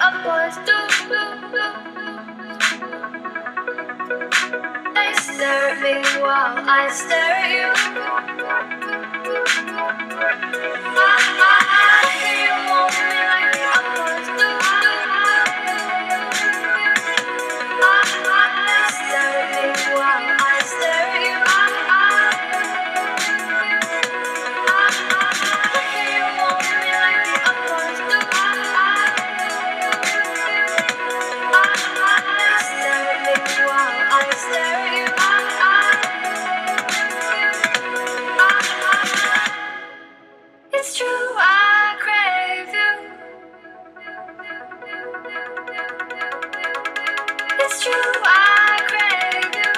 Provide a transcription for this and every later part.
boys do. They stare at me while I stare at you. You want me like the boys do. They stare at me while I stare at you. You want me like the boys do. They stare at me while I stare at you. It's true, I crave you. It's true, I crave you.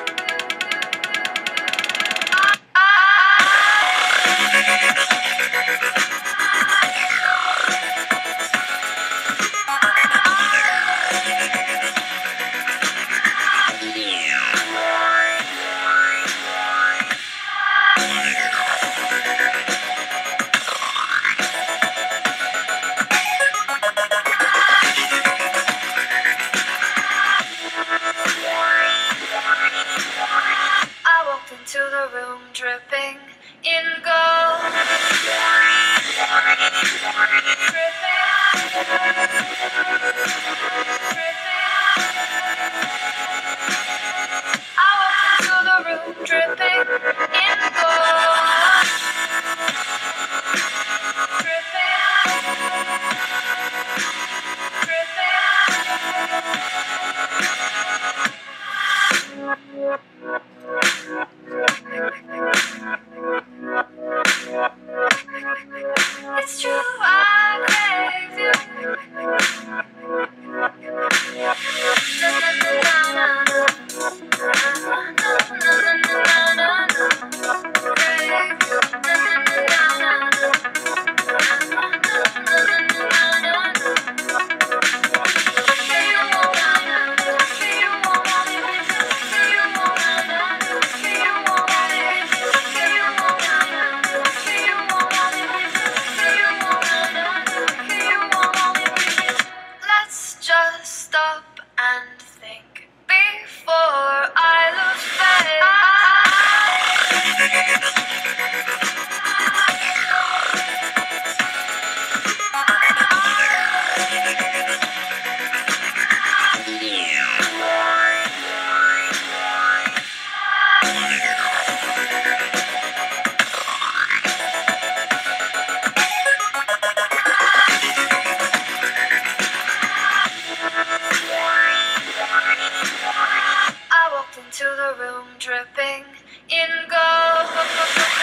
I walked into the room dripping in gold. I walked into the room dripping in gold. It's true, I crave you. Let's just stop and think before I lose I walked into the room dripping in gold.